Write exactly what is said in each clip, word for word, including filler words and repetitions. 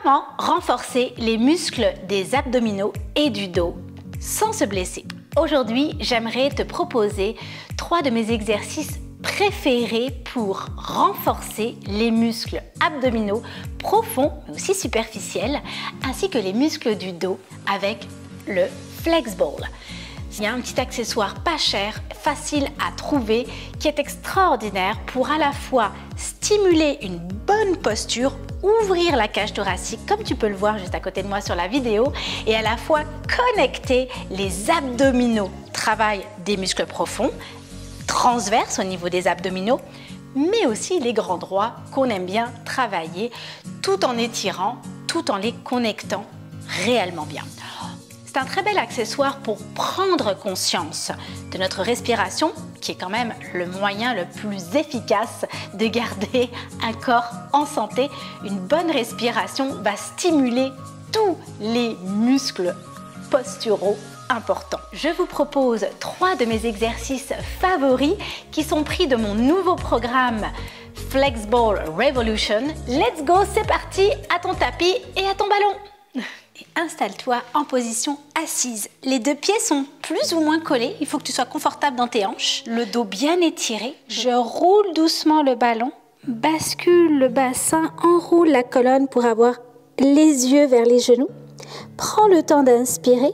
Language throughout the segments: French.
Comment renforcer les muscles des abdominaux et du dos sans se blesser? Aujourd'hui, j'aimerais te proposer trois de mes exercices préférés pour renforcer les muscles abdominaux profonds, mais aussi superficiels, ainsi que les muscles du dos avec le Flex Ball. Il y a un petit accessoire pas cher, facile à trouver, qui est extraordinaire pour à la fois stimuler une bonne posture, ouvrir la cage thoracique, comme tu peux le voir juste à côté de moi sur la vidéo, et à la fois connecter les abdominaux, travail des muscles profonds, transverses au niveau des abdominaux, mais aussi les grands droits qu'on aime bien travailler, tout en étirant, tout en les connectant réellement bien. C'est un très bel accessoire pour prendre conscience de notre respiration, qui est quand même le moyen le plus efficace de garder un corps en santé. Une bonne respiration va stimuler tous les muscles posturaux importants. Je vous propose trois de mes exercices favoris qui sont pris de mon nouveau programme Flex Ball Revolution. Let's go, c'est parti, à ton tapis et à ton ballon. Installe-toi en position assise. Les deux pieds sont plus ou moins collés. Il faut que tu sois confortable dans tes hanches. Le dos bien étiré. Je roule doucement le ballon. Bascule le bassin. Enroule la colonne pour avoir les yeux vers les genoux. Prends le temps d'inspirer.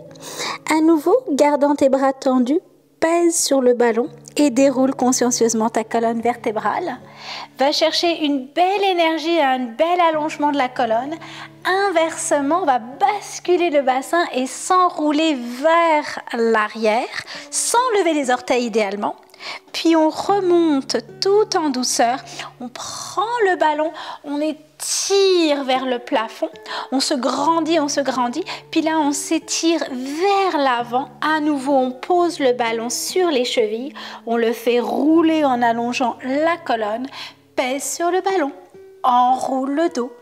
À nouveau, gardant tes bras tendus, pèse sur le ballon et déroule consciencieusement ta colonne vertébrale. Va chercher une belle énergie et un bel allongement de la colonne. Inversement, on va basculer le bassin et s'enrouler vers l'arrière, sans lever les orteils idéalement. Puis on remonte tout en douceur, on prend le ballon, on étire vers le plafond, on se grandit, on se grandit, puis là on s'étire vers l'avant. À nouveau, on pose le ballon sur les chevilles, on le fait rouler en allongeant la colonne, pèse sur le ballon, enroule le dos,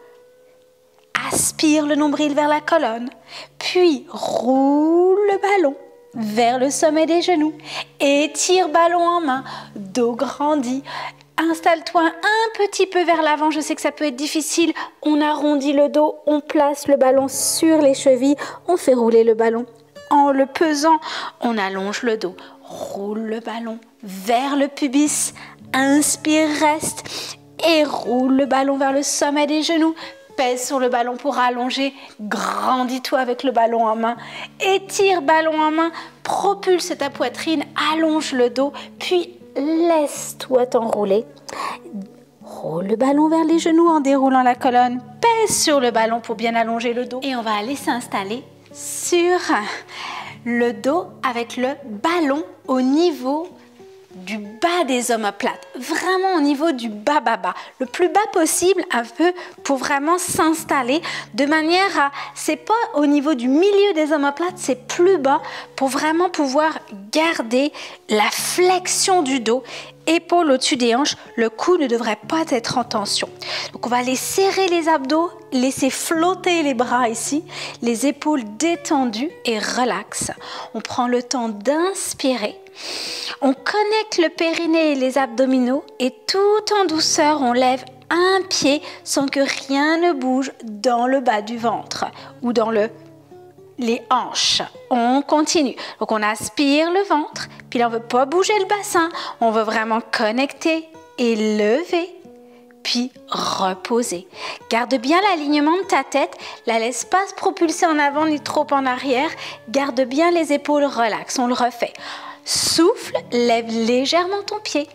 aspire le nombril vers la colonne, puis roule le ballon vers le sommet des genoux. Étire ballon en main, dos grandi. Installe-toi un petit peu vers l'avant, je sais que ça peut être difficile. On arrondit le dos, on place le ballon sur les chevilles, on fait rouler le ballon. En le pesant, on allonge le dos. Roule le ballon vers le pubis. Inspire, reste et roule le ballon vers le sommet des genoux. Pèse sur le ballon pour allonger, grandis-toi avec le ballon en main, étire ballon en main, propulse ta poitrine, allonge le dos, puis laisse-toi t'enrouler. Roule le ballon vers les genoux en déroulant la colonne, pèse sur le ballon pour bien allonger le dos. Et on va aller s'installer sur le dos avec le ballon au niveau du bas des omoplates, vraiment au niveau du bas bas bas, le plus bas possible un peu pour vraiment s'installer de manière à, c'est pas au niveau du milieu des omoplates, c'est plus bas pour vraiment pouvoir garder la flexion du dos, épaules au-dessus des hanches, le cou ne devrait pas être en tension. Donc on va aller serrer les abdos, laisser flotter les bras ici, les épaules détendues et relax. On prend le temps d'inspirer. On connecte le périnée et les abdominaux et tout en douceur, on lève un pied sans que rien ne bouge dans le bas du ventre ou dans le, les hanches. On continue. Donc on aspire le ventre, puis là on ne veut pas bouger le bassin, on veut vraiment connecter et lever, puis reposer. Garde bien l'alignement de ta tête, la laisse pas se propulser en avant ni trop en arrière, garde bien les épaules relax, on le refait. Souffle, lève légèrement ton pied.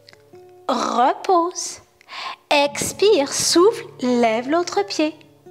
Repose. Expire, souffle, lève l'autre pied.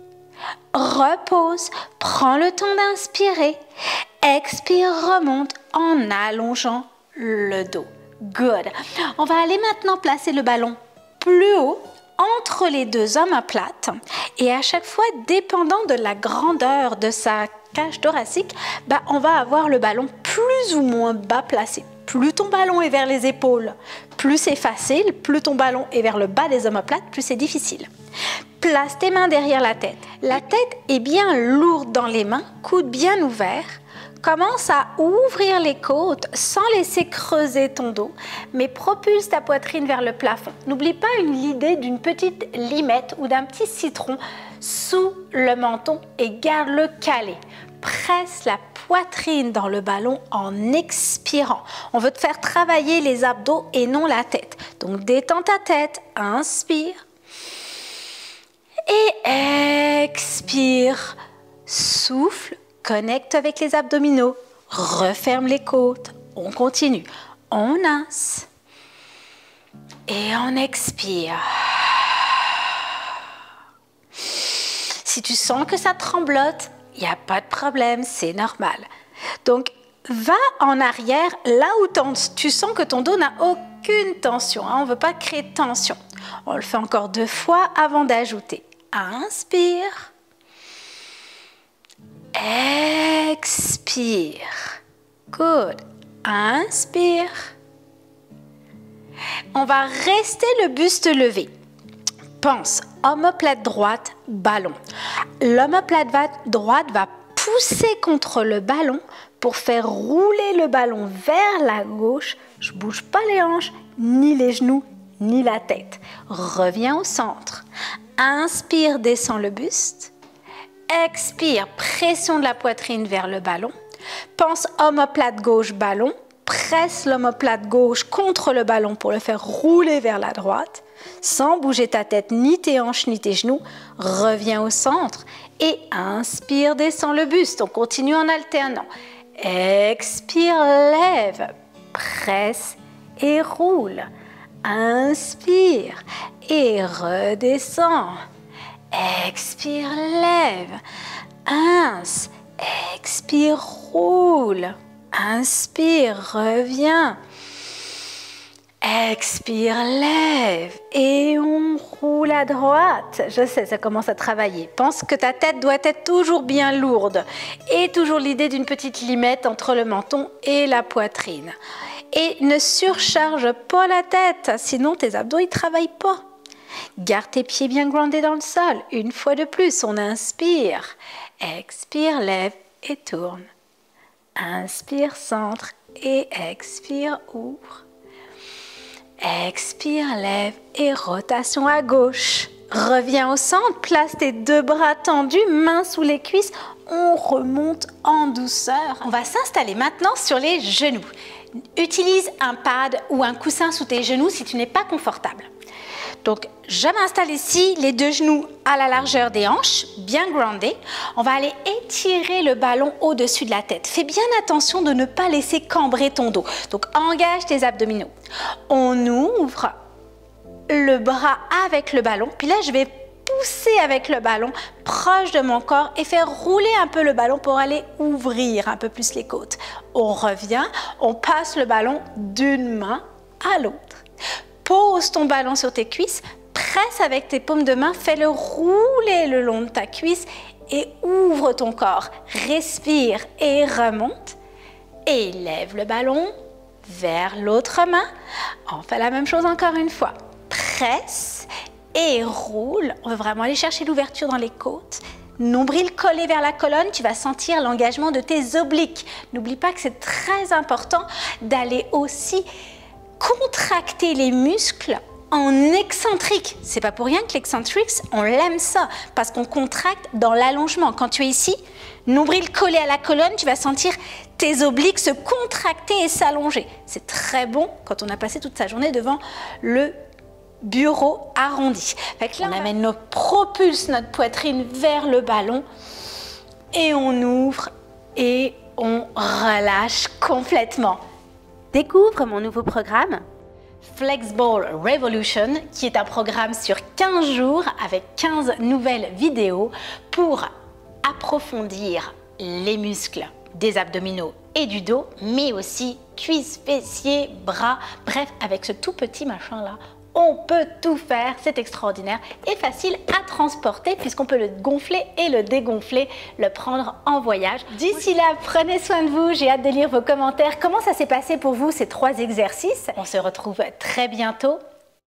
Repose, prends le temps d'inspirer. Expire, remonte en allongeant le dos. Good. On va aller maintenant placer le ballon plus haut entre les deux omoplates et à chaque fois, dépendant de la grandeur de sa cage thoracique, bah, on va avoir le ballon plus ou moins bas placé. Plus ton ballon est vers les épaules, plus c'est facile. Plus ton ballon est vers le bas des omoplates, plus c'est difficile. Place tes mains derrière la tête. La tête est bien lourde dans les mains, coude bien ouvert. Commence à ouvrir les côtes sans laisser creuser ton dos, mais propulse ta poitrine vers le plafond. N'oublie pas l'idée d'une petite limette ou d'un petit citron sous le menton et garde-le calé. Presse la poitrine dans le ballon en expirant. On veut te faire travailler les abdos et non la tête. Donc détends ta tête, inspire et expire. Souffle, connecte avec les abdominaux, referme les côtes. On continue. On inspire et on expire. Si tu sens que ça tremblote, il n'y a pas de problème, c'est normal. Donc, va en arrière là où tu sens que ton dos n'a aucune tension. Hein, on ne veut pas créer de tension. On le fait encore deux fois avant d'ajouter. Inspire. Expire. Good. Inspire. On va rester le buste levé. Pense, omoplate droite, ballon. L'omoplate droite va pousser contre le ballon pour faire rouler le ballon vers la gauche. Je ne bouge pas les hanches, ni les genoux, ni la tête. Reviens au centre. Inspire, descends le buste. Expire, pression de la poitrine vers le ballon. Pense omoplate gauche, ballon. Presse l'omoplate gauche contre le ballon pour le faire rouler vers la droite. Sans bouger ta tête, ni tes hanches, ni tes genoux. Reviens au centre et inspire, descends le buste. On continue en alternant. Expire, lève, presse et roule. Inspire et redescends. Expire, lève. Inspire, expire, roule. Inspire, reviens. Expire, lève et on roule à droite. Je sais, ça commence à travailler. Pense que ta tête doit être toujours bien lourde et toujours l'idée d'une petite limette entre le menton et la poitrine. Et ne surcharge pas la tête, sinon tes abdos ne travaillent pas. Garde tes pieds bien groundés dans le sol. Une fois de plus, on inspire. Expire, lève et tourne. Inspire, centre et expire, ouvre. Expire, lève et rotation à gauche. Reviens au centre, place tes deux bras tendus, mains sous les cuisses. On remonte en douceur. On va s'installer maintenant sur les genoux. Utilise un pad ou un coussin sous tes genoux si tu n'es pas confortable. Donc, je m'installe ici, les deux genoux à la largeur des hanches, bien groundés. On va aller étirer le ballon au-dessus de la tête. Fais bien attention de ne pas laisser cambrer ton dos. Donc, engage tes abdominaux. On ouvre le bras avec le ballon. Puis là, je vais pousser avec le ballon proche de mon corps et faire rouler un peu le ballon pour aller ouvrir un peu plus les côtes. On revient, on passe le ballon d'une main à l'autre. Pose ton ballon sur tes cuisses, presse avec tes paumes de main, fais-le rouler le long de ta cuisse et ouvre ton corps. Respire et remonte. Et lève le ballon vers l'autre main. On fait la même chose encore une fois. Presse et roule. On veut vraiment aller chercher l'ouverture dans les côtes. Nombril collé vers la colonne, tu vas sentir l'engagement de tes obliques. N'oublie pas que c'est très important d'aller aussi contracter les muscles en excentrique. C'est pas pour rien que l'excentrique, on l'aime ça, parce qu'on contracte dans l'allongement. Quand tu es ici, nombril collé à la colonne, tu vas sentir tes obliques se contracter et s'allonger. C'est très bon quand on a passé toute sa journée devant le bureau arrondi. Fait que là, on amène nos propulse notre poitrine vers le ballon et on ouvre et on relâche complètement. Découvre mon nouveau programme Flexball Revolution, qui est un programme sur quinze jours avec quinze nouvelles vidéos pour approfondir les muscles des abdominaux et du dos, mais aussi cuisses, fessiers, bras, bref, avec ce tout petit machin-là. On peut tout faire, c'est extraordinaire et facile à transporter puisqu'on peut le gonfler et le dégonfler, le prendre en voyage. D'ici là, prenez soin de vous, j'ai hâte de lire vos commentaires. Comment ça s'est passé pour vous ces trois exercices? On se retrouve très bientôt.